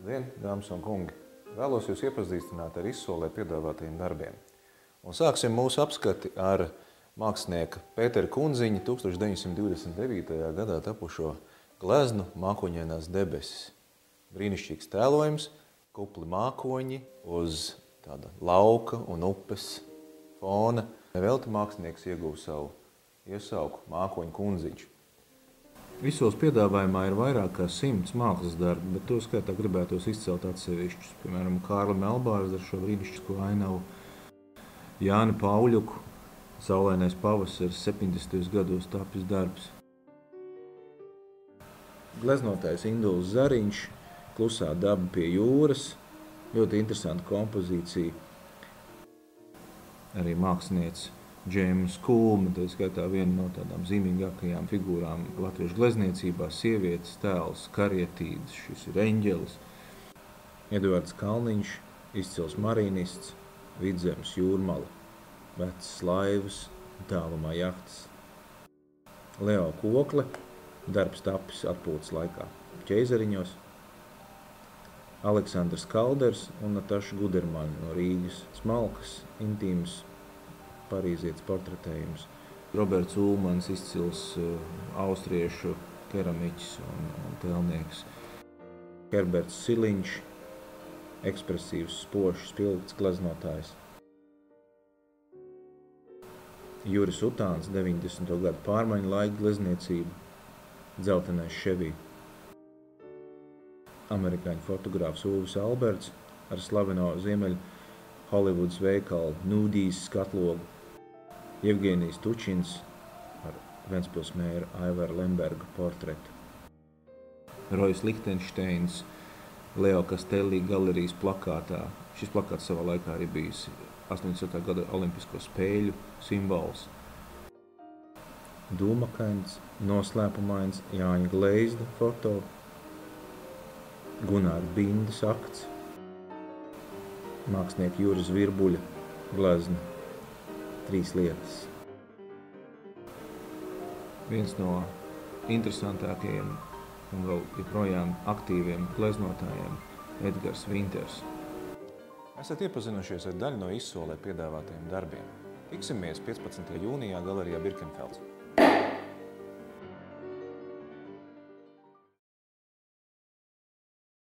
Labdien, dāmas un kungi! Vēlos jūs iepazīstināt ar izsolē piedāvātajiem darbiem. Un sāksim mūsu apskati ar mākslinieka Pētera Kundziņa 1929. gadā tapušo gleznu Mākoņainās debesis. Brīnišķīgs tēlojums, kupli mākoņi uz tāda lauka un upes fona. Nevelti mākslinieks ieguva savu iesauku Mākoņu Kundziņš. Visos piedāvājumā ir vairāk kā 100 mākslas darbi, bet to skaitā gribētos izcelt atsevišķus. Piemēram, Kārli Melbārs ar šo brīnišķīgo ainavu, Jāni Pauļuku, Saulainais pavasaris, 70. gados tapis darbs. Gleznotājs Induls Zariņš, Klusā daba pie jūras, ļoti interesanta kompozīcija. Arī māksliniece Džēmas Kulme, tā skaitā viena no tādām zīmīgākajām figūrām latviešu glezniecībā, sievietes tēls, karietīdes, šis ir eņģelis. Eduards Kalniņš, izcils marīnists, Vidzemes jūrmala, vecas laivas, tālumā jahtas. Leo Kokle, darbs tapis atpūtas laikā Ķeizariņos. Aleksandrs Kalders un Nataša Gudermaņa no Rīgas, smalkas, intīmas, parīzietis portretējums. Roberts Ulmans, izcils austriešu keramiķis un tēlnieks. Herberts Siliņš, ekspresīvs, spožs, spilgts gleznotājs. Juris Utāns, 90. gadu pārmaiņu laika glezniecība, Dzeltenais Chevy. Amerikāņu fotogrāfs Ulvis Alberts ar slaveno ziemeļu Holivudas veikalu Nūdīs skatlogu. Jevgenijs Tučins ar Ventspils mēra Aivara Lemberga portretu. Rojs Lichtensteins, Leo Castelli galerijas plakātā. Šis plakāts savā laikā arī bijis 80. gada olimpisko spēļu simbols. Dūmakains, noslēpumains Jāņa Gleizda foto, Gunāra Bindas akts, mākslinieka Juris Virbuļa glezna, 3 lietas. Viens no interesantākajiem un vēl joprojām aktīviem gleznotājiem Edgars Vinters. Esat iepazinušies ar daļu no izsolē piedāvātajiem darbiem. Tiksimies 15. jūnijā galerijā Birkenfelds.